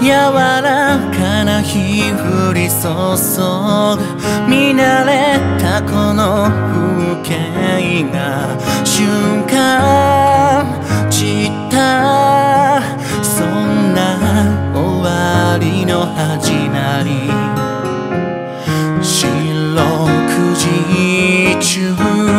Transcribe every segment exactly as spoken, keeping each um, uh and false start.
柔らかな日降り注ぐ見慣れたこの風景が瞬間散ったそんな終わりの始まり四六時中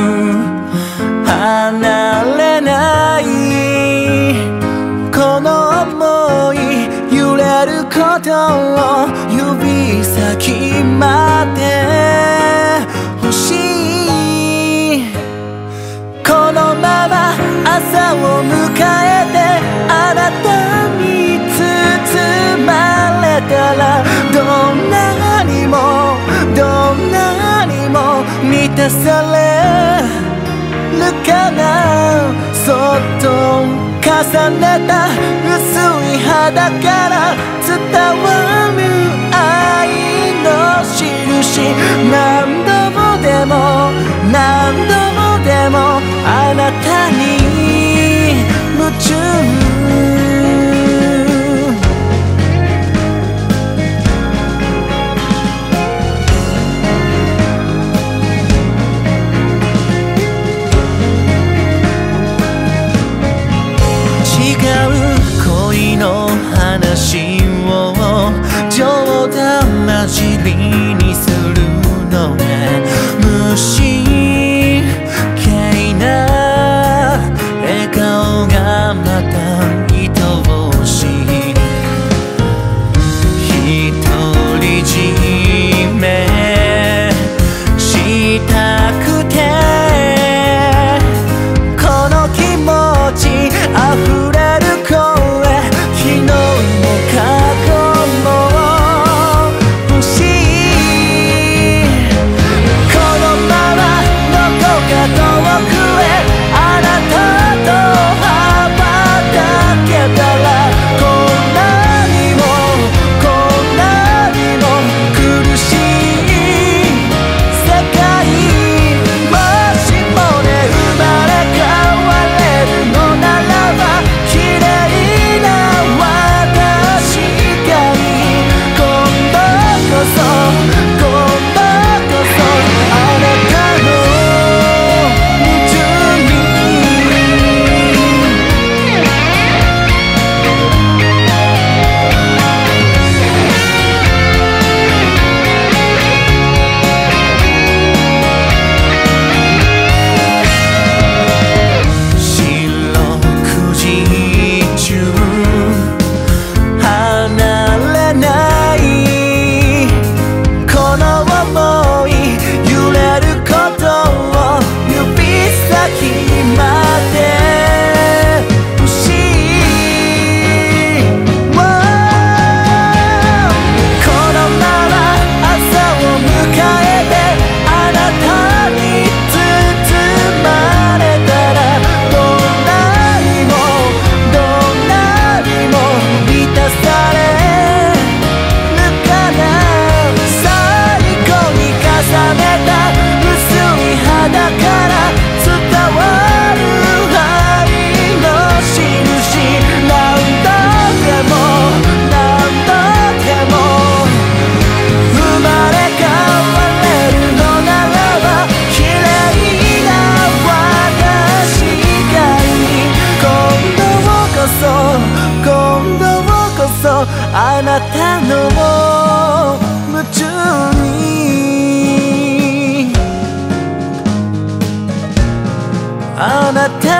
離れないこの想い揺れることを指先まで欲しいこのまま朝を迎えてあなたに包まれたらどんなにもどんなにも満たされるかなそっと重ねた薄い肌から伝わる愛の印何度もでも何度もでもあなたに夢中話を冗談交じりにするのね無神経な笑顔がまた愛おしい独り占めしたくてこの気持ち溢れる声あなたの夢中にあなた